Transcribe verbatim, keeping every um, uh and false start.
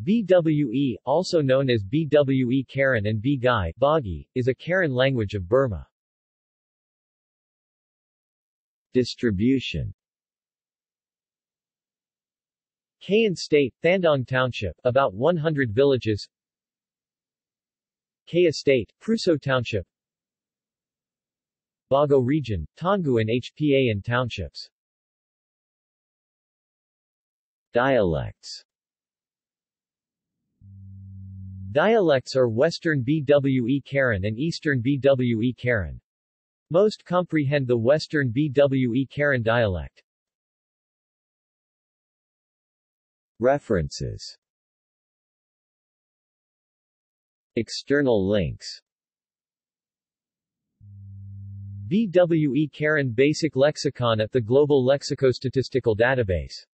Bwe, also known as Bwe Karen and Bgai Bagi, is a Karen language of Burma. Distribution. Kayin State, Thandong Township, about one hundred villages. Kaya State, Pruso Township. Bago Region, Taungu and Hpa and Townships. Dialects. Dialects are Western Bwe Karen and Eastern Bwe Karen. Most comprehend the Western Bwe Karen dialect. References. External links. Bwe Karen Basic Lexicon at the Global Lexicostatistical Database.